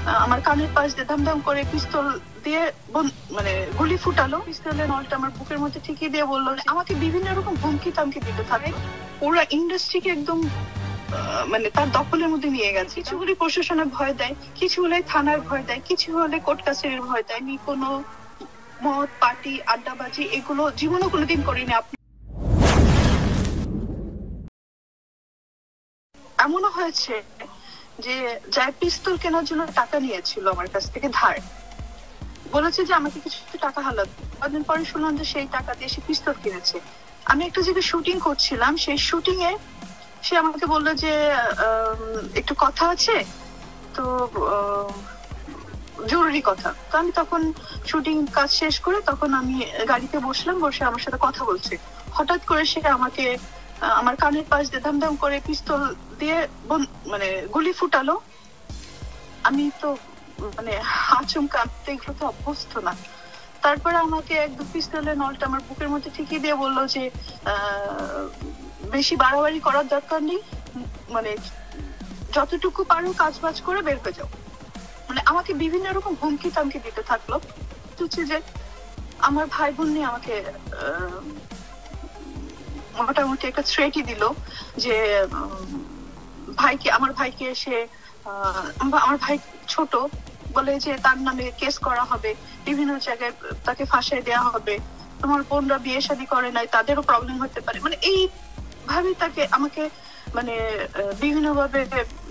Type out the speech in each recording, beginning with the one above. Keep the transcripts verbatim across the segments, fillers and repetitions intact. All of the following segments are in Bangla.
আমার কানের পাশ দিয়ে ধাম ধাম করে পিস্তল দিয়ে মানে গুলি ফুটালো। পিস্তলের নলটা আমার বুকের মধ্যে ঠিকিয়ে দিয়ে বললো, আমাকে বিভিন্ন রকম হুমকি তামকি দিতে থাকে। পুরো ইন্ডাস্ট্রিকে একদম মানে তার দখলের মধ্যে নিয়ে গেছে। কিছুগুলি প্রশাসনের ভয় দেয়, কিছু হলে থানার ভয় দেয়, কিছু হলে কোর্ট কাছারির ভয় দেয়। আমি কোনো মদ পার্টি আড্ডাবাজি এগুলো জীবনও কোনোদিন করিনি। আপনি এমনও হয়েছে যে যাই পিস্তল কেনার জন্য টাকা নিয়েছিল আমার কাছ থেকে ধার, বলেছে যে আমাকে কিছু টাকা হালাত। কদিন পরে শুনলাম যে সেই টাকা দিয়ে সে পিস্তল কিনেছে। আমি একটা জায়গায় শুটিং করছিলাম, সেই শুটিং এ সে আমাকে বললো যে একটু কথা আছে, তো জরুরি কথা। তো আমি তখন শুটিং কাজ শেষ করে তখন আমি গাড়িতে বসলাম, বসে আমার সাথে কথা বলছে। হঠাৎ করে সে আমাকে আমার কানের পাশ দিয়ে ধাম ধাম করে পিস্তল দিয়ে মানে গুলি ফুটালো। আমি তো মানে আচমকা, এগুলো তো অভ্যস্ত না। তারপরে আমাকে একদম পিস্তলের নলটা আমার বুকের মধ্যে ঠিকিয়ে দিয়ে বললো যে বেশি বাড়াবাড়ি করার দরকার নেই, মানে যতটুকু পারো কাজ বাজ করে বের হয়ে যাও। মানে আমাকে বিভিন্ন রকম হুমকি তামকি দিতে থাকলো। হচ্ছে যে আমার ভাই বোন নিয়ে আমাকে মোটামুটি একটা থ্রেটই দিল যে ভাইকে আমার ভাইকে এসে আমার ভাই ছোট বলে যে তার নামে কেস করা হবে, বিভিন্ন জায়গায় তাকে ফাঁসাই দেওয়া হবে, তোমার বোনরা বিয়ে শাদী করে নাই তাদেরও প্রবলেম হতে পারে। মানে এই ভাবে তাকে আমাকে মানে বিভিন্ন ভাবে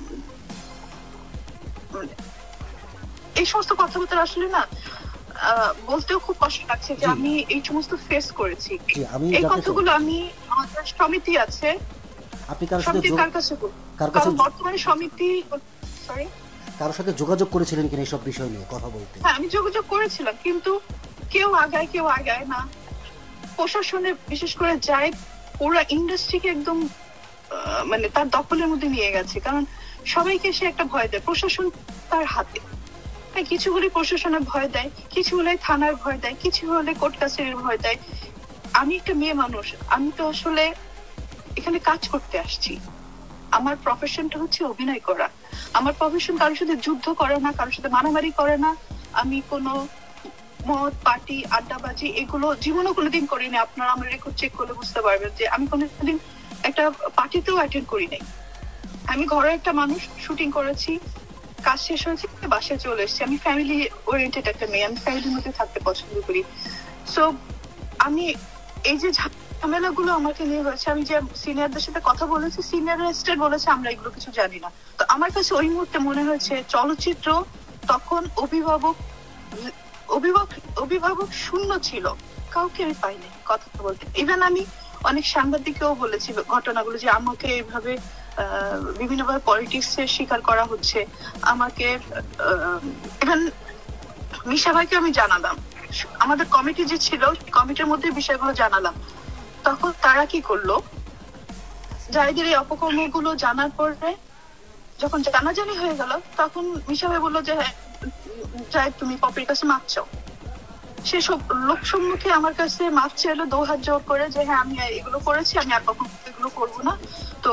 এই সমস্ত কথাবার্তা আসলে না বলতেও খুব কষ্ট লাগছে যে আমি এই সমস্ত ফেস করেছি। এই কথাগুলো আমি আমাদের সমিতি আছে, আপনি কার সাথে কারণ বর্তমানে সমিতি সরি কারোর সাথে যোগাযোগ করেছিলেন কিনা এইসব বিষয় নিয়ে কথা বলতে? হ্যাঁ, আমি যোগাযোগ করেছিলাম, কিন্তু কেউ আগায় কেউ আগায় না। প্রশাসনের বিশেষ করে যায় পুরো ইন্ডাস্ট্রিকে একদম মানে তার দখলের মধ্যে নিয়ে গেছে। কারণ সবাইকে সে একটা ভয় দেয়, প্রশাসন তার হাতে। কিছুগুলি প্রশাসনের ভয় দেয়, কিছু হলে থানার ভয় দেয়, কিছু হলে কোর্ট কাছারির ভয় দেয়। আমি একটা মেয়ে মানুষ, আমি তো আসলে এখানে কাজ করতে আসছি। আমার প্রফেশনটা হচ্ছে অভিনয় করা। আমার প্রফেশন কারোর সাথে যুদ্ধ করে না, কারোর সাথে মারামারি করে না। আমি কোনো মদ পার্টি আড্ডাবাজি এগুলো জীবনও কোনোদিন করিনি। আপনারা আমার রেকর্ড চেক করলে বুঝতে পারবেন যে আমি কোনোদিন একটা পার্টিতেও অ্যাটেন্ড করি নাই। আমি ঘরে একটা মানুষ, শুটিং করেছি, কাজ শেষ হয়েছে, বাসায় চলে এসেছি। আমি ফ্যামিলি ওরিয়েন্টেড একটা মেয়ে, আমি ফ্যামিলির মধ্যে থাকতে পছন্দ করি। সো আমি এই যে ঝামেলাগুলো আমাকে নিয়ে হয়েছে, আমি যে সিনিয়রদের সাথে কথা বলেছি, সিনিয়ররা স্টেট বলেছে আমরা এগুলো কিছু জানি না। তো আমার কাছে ওই মুহূর্তে মনে হয়েছে চলচ্চিত্র তখন অভিভাবক অভিভাবক অভিভাবক শূন্য ছিল, কাউকে আমি পাইনি কথা বলতে। ইভেন আমি অনেক সাংবাদিককেও বলেছি ঘটনাগুলো যে আমাকে এইভাবে বিভিন্ন ভাবে পলিটিক্স এর শিকার করা হচ্ছে। আমাকে ইভেন মিশা ভাইকে আমি জানালাম, আমাদের কমিটি যে ছিল কমিটির মধ্যে বিষয়গুলো জানালাম। তখন তারা কি করলো, যাদের এই অপকর্মগুলো জানার পরে যখন জানাজানি হয়ে গেল, তখন মিশা ভাই বললো যে হ্যাঁ যাই তুমি পপির কাছে মাপ চাও। সেসব লোক সম্মুখে আমার কাছে মাপ চাইলো দু হাত জোর করে যে হ্যাঁ আমি এগুলো করেছি, আমি আর কখনো এগুলো করবো না। তো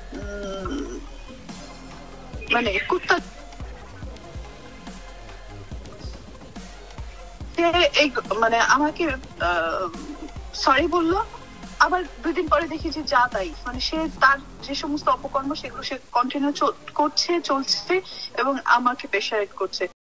মানে কুত্তা এই মানে আমাকে সরি বললো। আবার দুই দিন পরে দেখি যে যা তাই, মানে সে তার যে সমস্ত অপকর্ম সেগুলো সে কন্টিনিউ করছে চলছে এবং আমাকে প্রেশারেট করছে।